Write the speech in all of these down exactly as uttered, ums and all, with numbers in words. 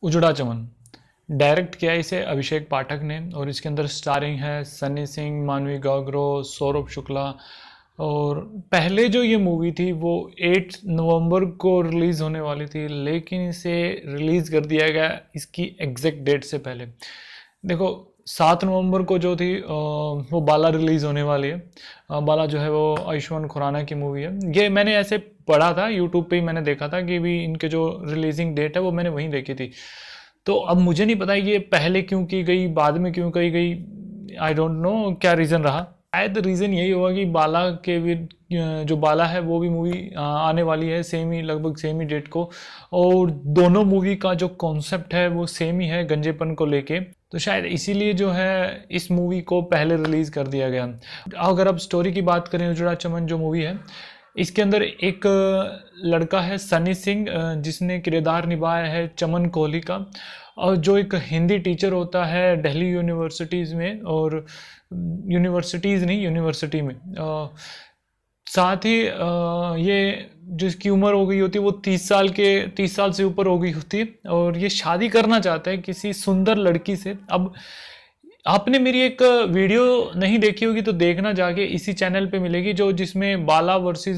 उजड़ा चमन direct किया इसे अभिषेक पाठक ने और इसके अंदर स्टारिंग है सनी सिंह, मानवी, सौरभ, शुक्ला। और पहले जो ये मूवी थी वो आठ नवंबर को रिलीज़ होने वाली थी, लेकिन इसे रिलीज़ कर दिया गया इसकी एग्जैक्ट डेट से पहले। देखो सात नवंबर को जो थी वो बाला रिलीज़ होने वाली है। बाला जो है वो आयुष्मान खुराना की मूवी है। ये मैंने ऐसे पढ़ा था, यूट्यूब पे ही मैंने देखा था कि भी इनके जो रिलीजिंग डेट है वो मैंने वहीं देखी थी। तो अब मुझे नहीं पता ये पहले क्यों की गई, बाद में क्यों की गई, आई डोंट नो क्या रीज़न रहा। शायद रीज़न यही होगा कि बाला के भी जो बाला है वो भी मूवी आने वाली है सेम ही, लगभग सेम ही डेट को, और दोनों मूवी का जो कॉन्सेप्ट है वो सेम ही है गंजेपन को लेके। तो शायद इसीलिए जो है इस मूवी को पहले रिलीज़ कर दिया गया। अगर अब स्टोरी की बात करें, उजड़ा चमन जो मूवी है इसके अंदर एक लड़का है सनी सिंह जिसने किरदार निभाया है चमन कोहली का, और जो एक हिंदी टीचर होता है दिल्ली यूनिवर्सिटीज़ में, और यूनिवर्सिटीज़ नहीं यूनिवर्सिटी में। साथ ही ये जिसकी उम्र हो गई होती है वो तीस साल के तीस साल से ऊपर हो गई होती है, और ये शादी करना चाहता है किसी सुंदर लड़की से। अब आपने मेरी एक वीडियो नहीं देखी होगी तो देखना जाके, इसी चैनल पे मिलेगी, जो जिसमें बाला वर्सेस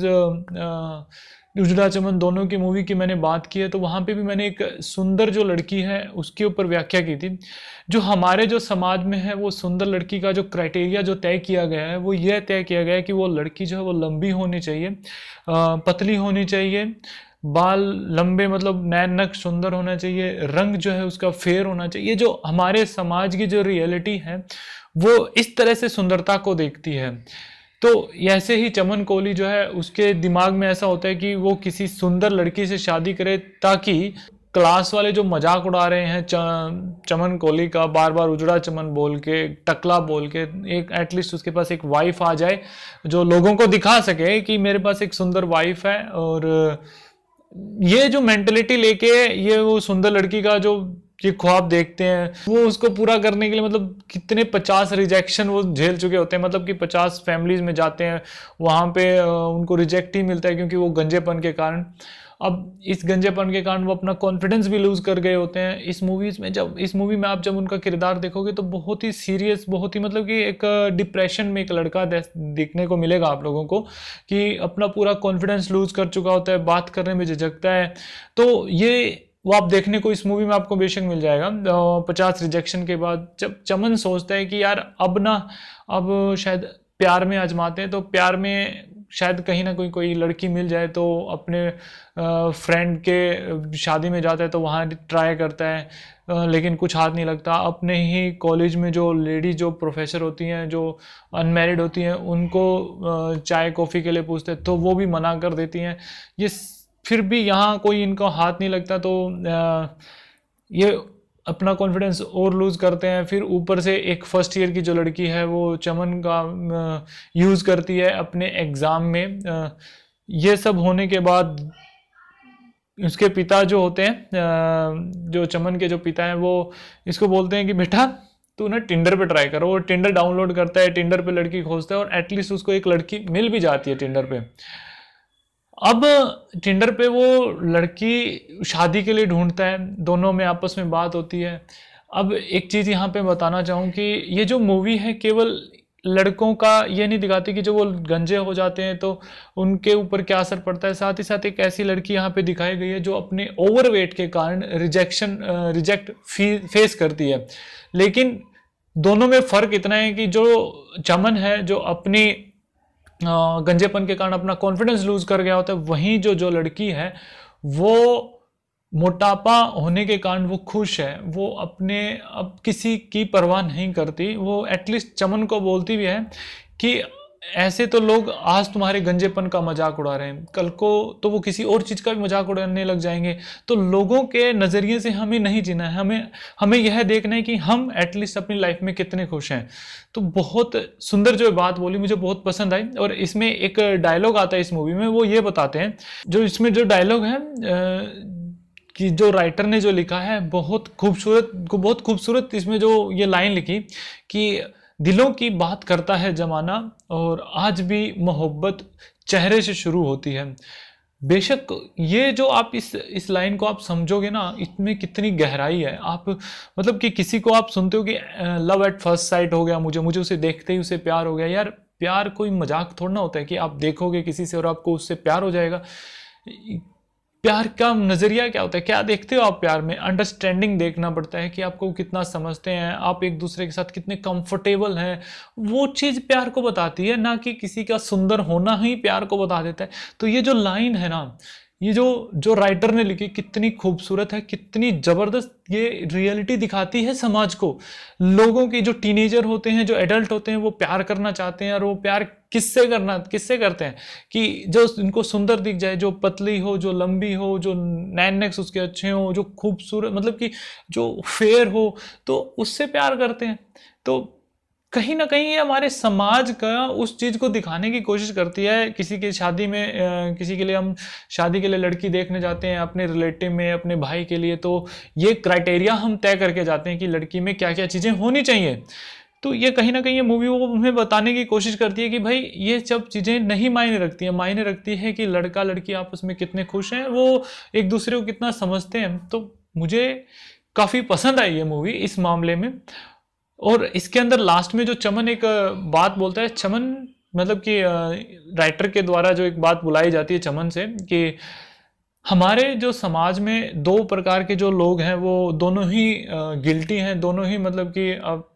उजड़ा चमन दोनों की मूवी की मैंने बात की है। तो वहाँ पे भी मैंने एक सुंदर जो लड़की है उसके ऊपर व्याख्या की थी। जो हमारे जो समाज में है वो सुंदर लड़की का जो क्राइटेरिया जो तय किया गया है वो यह तय किया गया है कि वो लड़की जो है वो लंबी होनी चाहिए, पतली होनी चाहिए, बाल लंबे मतलब नैन नक्श सुंदर होना चाहिए, रंग जो है उसका फेयर होना चाहिए। ये जो हमारे समाज की जो रियलिटी है वो इस तरह से सुंदरता को देखती है। तो ऐसे ही चमन कोहली जो है उसके दिमाग में ऐसा होता है कि वो किसी सुंदर लड़की से शादी करे, ताकि क्लास वाले जो मजाक उड़ा रहे हैं चमन कोहली का बार बार उजड़ा चमन बोल के, टकला बोल के, एक एटलीस्ट उसके पास एक वाइफ आ जाए जो लोगों को दिखा सके कि मेरे पास एक सुंदर वाइफ है। और ये जो मेंटलिटी लेके ये वो सुंदर लड़की का जो ये ख्वाब देखते हैं वो उसको पूरा करने के लिए मतलब कितने पचास रिजेक्शन वो झेल चुके होते हैं। मतलब कि पचास फैमिलीज में जाते हैं, वहाँ पे उनको रिजेक्ट ही मिलता है क्योंकि वो गंजेपन के कारण। अब इस गंजेपन के कारण वो अपना कॉन्फिडेंस भी लूज कर गए होते हैं। इस मूवीज में जब इस मूवी में आप जब उनका किरदार देखोगे तो बहुत ही सीरियस, बहुत ही मतलब कि एक डिप्रेशन में एक लड़का देखने को मिलेगा आप लोगों को, कि अपना पूरा कॉन्फिडेंस लूज कर चुका होता है, बात करने में झिझकता है। तो ये वो आप देखने को इस मूवी में आपको बेशक मिल जाएगा। पचास रिजेक्शन के बाद जब चमन सोचता है कि यार अब ना अब शायद प्यार में आजमाते हैं, तो प्यार में शायद कहीं ना कोई कोई लड़की मिल जाए, तो अपने फ्रेंड के शादी में जाता है तो वहाँ ट्राई करता है, लेकिन कुछ हाथ नहीं लगता। अपने ही कॉलेज में जो लेडी जो प्रोफेसर होती हैं जो अनमैरिड होती हैं उनको चाय कॉफ़ी के लिए पूछते हैं तो वो भी मना कर देती हैं। ये फिर भी यहाँ कोई इनका हाथ नहीं लगता, तो ये अपना कॉन्फिडेंस और लूज़ करते हैं। फिर ऊपर से एक फर्स्ट ईयर की जो लड़की है वो चमन का यूज़ करती है अपने एग्ज़ाम में। ये सब होने के बाद उसके पिता जो होते हैं, जो चमन के जो पिता हैं, वो इसको बोलते हैं कि बेटा तू ना टिंडर पे ट्राई करो। वो टिंडर डाउनलोड करता है, टिंडर पे लड़की खोजता है और एटलीस्ट उसको एक लड़की मिल भी जाती है टिंडर पे। अब टिंडर पे वो लड़की शादी के लिए ढूंढता है, दोनों में आपस में बात होती है। अब एक चीज़ यहाँ पे बताना चाहूँ कि ये जो मूवी है केवल लड़कों का ये नहीं दिखाती कि जो वो गंजे हो जाते हैं तो उनके ऊपर क्या असर पड़ता है। साथ ही साथ एक ऐसी लड़की यहाँ पे दिखाई गई है जो अपने ओवरवेट के कारण रिजेक्शन रिजेक्ट फेस करती है। लेकिन दोनों में फ़र्क इतना है कि जो चमन है जो अपनी गंजेपन के कारण अपना कॉन्फिडेंस लूज कर गया होता है, वहीं जो जो लड़की है वो मोटापा होने के कारण वो खुश है, वो अपने अब किसी की परवाह नहीं करती। वो एटलीस्ट चमन को बोलती भी है कि ऐसे तो लोग आज तुम्हारे गंजेपन का मजाक उड़ा रहे हैं, कल को तो वो किसी और चीज़ का भी मजाक उड़ाने लग जाएंगे। तो लोगों के नज़रिए से हमें नहीं जीना है, हमें हमें यह देखना है कि हम एटलीस्ट अपनी लाइफ में कितने खुश हैं। तो बहुत सुंदर जो बात बोली, मुझे बहुत पसंद आई। और इसमें एक डायलॉग आता है इस मूवी में, वो ये बताते हैं, जो इसमें जो डायलॉग है कि जो राइटर ने जो लिखा है बहुत खूबसूरत बहुत खूबसूरत इसमें जो ये लाइन लिखी कि दिलों की बात करता है जमाना और आज भी मोहब्बत चेहरे से शुरू होती है। बेशक ये जो आप इस इस लाइन को आप समझोगे ना, इसमें कितनी गहराई है। आप मतलब कि किसी को आप सुनते हो कि लव एट फर्स्ट साइट हो गया, मुझे मुझे उसे देखते ही उसे प्यार हो गया। यार प्यार कोई मजाक थोड़ा ना होता है कि आप देखोगे किसी से और आपको उससे प्यार हो जाएगा। प्यार का नजरिया क्या होता है, क्या देखते हो आप प्यार में? अंडरस्टैंडिंग देखना पड़ता है कि आपको कितना समझते हैं, आप एक दूसरे के साथ कितने कंफर्टेबल हैं, वो चीज़ प्यार को बताती है, ना कि किसी का सुंदर होना ही प्यार को बता देता है। तो ये जो लाइन है ना, ये जो जो राइटर ने लिखी, कितनी खूबसूरत है, कितनी जबरदस्त ये रियलिटी दिखाती है समाज को। लोगों के जो टीनेजर होते हैं, जो एडल्ट होते हैं, वो प्यार करना चाहते हैं, और वो प्यार किससे करना किससे करते हैं कि जो इनको सुंदर दिख जाए, जो पतली हो, जो लंबी हो, जो नैन नेक्स उसके अच्छे हो, जो खूबसूरत मतलब कि जो फेयर हो, तो उससे प्यार करते हैं। तो कहीं ना कहीं ये हमारे समाज का उस चीज़ को दिखाने की कोशिश करती है। किसी की शादी में अ, किसी के लिए हम शादी के लिए लड़की देखने जाते हैं अपने रिलेटिव में, अपने भाई के लिए, तो ये क्राइटेरिया हम तय करके जाते हैं कि लड़की में क्या क्या चीज़ें होनी चाहिए। तो ये कहीं ना कहीं ये मूवी वो हमें बताने की कोशिश करती है कि भाई ये सब चीज़ें नहीं मायने रखती हैं, मायने रखती है कि लड़का लड़की आपस में कितने खुश हैं, वो एक दूसरे को कितना समझते हैं। तो मुझे काफ़ी पसंद आई ये मूवी इस मामले में। और इसके अंदर लास्ट में जो चमन एक बात बोलता है, चमन मतलब कि राइटर के द्वारा जो एक बात बुलाई जाती है चमन से, कि हमारे जो समाज में दो प्रकार के जो लोग हैं वो दोनों ही गिल्टी हैं, दोनों ही मतलब कि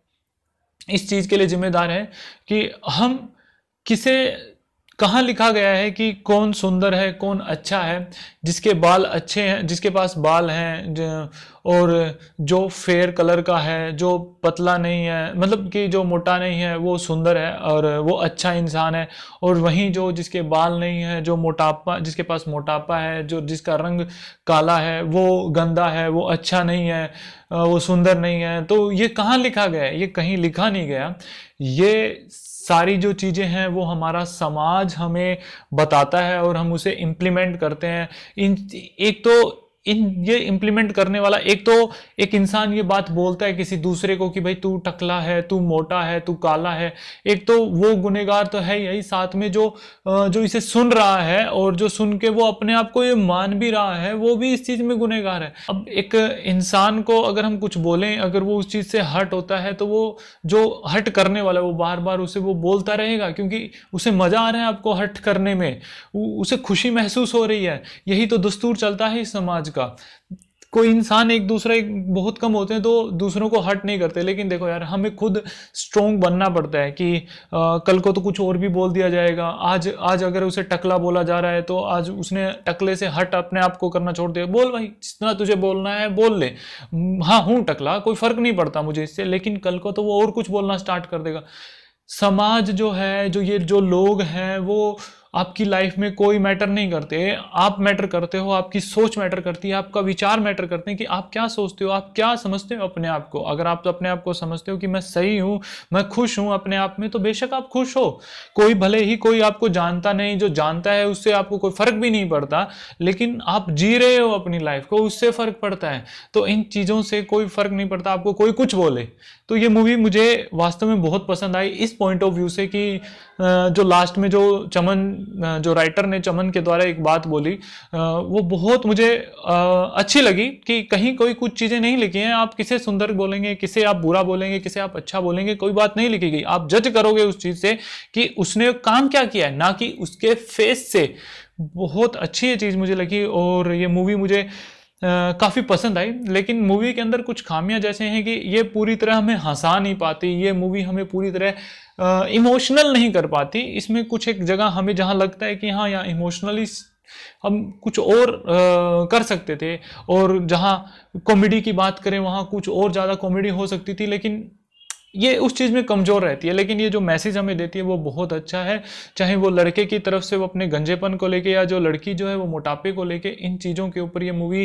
इस चीज़ के लिए जिम्मेदार हैं कि हम किसे कहाँ लिखा गया है कि कौन सुंदर है, कौन अच्छा है। जिसके बाल अच्छे हैं, जिसके पास बाल हैं, और जो फेयर कलर का है, जो पतला नहीं है, मतलब कि जो मोटा नहीं है, वो सुंदर है और वो अच्छा इंसान है। और वहीं जो जिसके बाल नहीं है, जो मोटापा जिसके पास मोटापा है, जो जिसका रंग काला है, वो गंदा है, वो अच्छा नहीं है, वो सुंदर नहीं है। तो ये कहाँ लिखा गया है? ये कहीं लिखा नहीं गया। ये सारी जो चीज़ें हैं वो हमारा समाज हमें बताता है और हम उसे इम्प्लीमेंट करते हैं। इन एक तो इन ये इम्प्लीमेंट करने वाला, एक तो एक इंसान ये बात बोलता है किसी दूसरे को कि भाई तू टकला है, तू मोटा है, तू काला है। एक तो वो गुनहगार तो है यही, साथ में जो जो इसे सुन रहा है और जो सुन के वो अपने आप को ये मान भी रहा है, वो भी इस चीज़ में गुनहगार है। अब एक इंसान को अगर हम कुछ बोलें, अगर वो उस चीज़ से हट होता है, तो वो जो हट करने वाला है वो बार बार उसे वो बोलता रहेगा, क्योंकि उसे मजा आ रहा है आपको हट करने में, उसे खुशी महसूस हो रही है। यही तो दस्तूर चलता है इस समाज का। कोई इंसान एक दूसरे बहुत कम होते हैं तो दूसरों को हर्ट नहीं करते, लेकिन देखो यार हमें खुद स्ट्रोंग बनना पड़ता है कि आ, कल को तो कुछ और भी बोल दिया जाएगा। आज आज अगर उसे टकला बोला जा रहा है तो आज उसने टकले से हट अपने आप को करना छोड़ दिया। बोल भाई, जितना तुझे बोलना है बोल ले, हाँ हूं टकला, कोई फर्क नहीं पड़ता मुझे इससे, लेकिन कल को तो वो और कुछ बोलना स्टार्ट कर देगा। समाज जो है, जो ये जो लोग हैं, वो आपकी लाइफ में कोई मैटर नहीं करते। आप मैटर करते हो, आपकी सोच मैटर करती है, आपका विचार मैटर करते हैं कि आप क्या सोचते हो, आप क्या समझते हो अपने आप को। अगर आप तो अपने आप को समझते हो कि मैं सही हूं, मैं खुश हूं अपने आप में, तो बेशक आप खुश हो। कोई भले ही कोई आपको जानता नहीं, जो जानता है उससे आपको कोई फर्क भी नहीं पड़ता, लेकिन आप जी रहे हो अपनी लाइफ को, उससे फर्क पड़ता है। तो इन चीज़ों से कोई फर्क नहीं पड़ता आपको कोई कुछ बोले। तो ये मूवी मुझे वास्तव में बहुत पसंद आई इस पॉइंट ऑफ व्यू से कि जो लास्ट में जो चमन जो राइटर ने चमन के द्वारा एक बात बोली, वो बहुत मुझे अच्छी लगी कि कहीं कोई कुछ चीज़ें नहीं लिखी हैं। आप किसे सुंदर बोलेंगे, किसे आप बुरा बोलेंगे, किसे आप अच्छा बोलेंगे, कोई बात नहीं लिखी गई। आप जज करोगे उस चीज़ से कि उसने काम क्या किया है, ना कि उसके फेस से। बहुत अच्छी ये चीज़ मुझे लगी और ये मूवी मुझे काफ़ी पसंद आई। लेकिन मूवी के अंदर कुछ खामियां जैसे हैं कि ये पूरी तरह हमें हंसा नहीं पाती, ये मूवी हमें पूरी तरह इमोशनल नहीं कर पाती। इसमें कुछ एक जगह हमें जहां लगता है कि हाँ यहाँ इमोशनली हम कुछ और आ, कर सकते थे, और जहां कॉमेडी की बात करें वहां कुछ और ज़्यादा कॉमेडी हो सकती थी, लेकिन ये उस चीज़ में कमज़ोर रहती है। लेकिन ये जो मैसेज हमें देती है वो बहुत अच्छा है, चाहे वो लड़के की तरफ से वो अपने गंजेपन को लेके, या जो लड़की जो है वो मोटापे को लेके। इन चीज़ों के ऊपर ये मूवी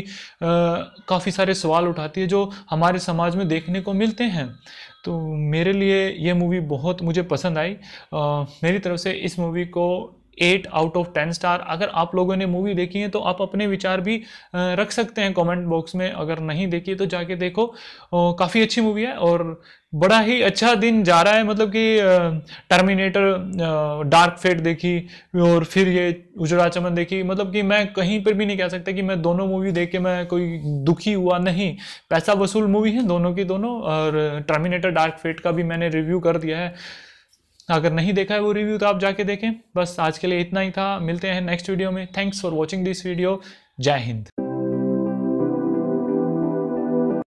काफ़ी सारे सवाल उठाती है जो हमारे समाज में देखने को मिलते हैं। तो मेरे लिए ये मूवी बहुत मुझे पसंद आई। आ, मेरी तरफ से इस मूवी को eight out of ten star. अगर आप लोगों ने मूवी देखी है तो आप अपने विचार भी रख सकते हैं कमेंट बॉक्स में। अगर नहीं देखी तो जाके देखो, काफ़ी अच्छी मूवी है और बड़ा ही अच्छा दिन जा रहा है। मतलब कि टर्मिनेटर डार्क फेट देखी और फिर ये उजड़ा चमन देखी। मतलब कि मैं कहीं पर भी नहीं कह सकता कि मैं दोनों मूवी देख के मैं कोई दुखी हुआ, नहीं, पैसा वसूल मूवी है दोनों की दोनों। और टर्मिनेटर डार्क फेट का भी मैंने रिव्यू कर दिया है, अगर नहीं देखा है वो रिव्यू तो आप जाके देखें। बस आज के लिए इतना ही था, मिलते हैं नेक्स्ट वीडियो में। Thanks for watching this video. जय हिंद।